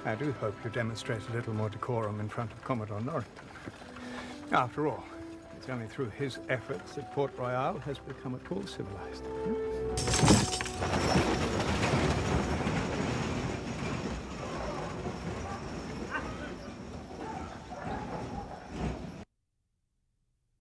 I do hope you demonstrate a little more decorum in front of Commodore Norrington. After all, it's only through his efforts that Port Royal has become at all civilized.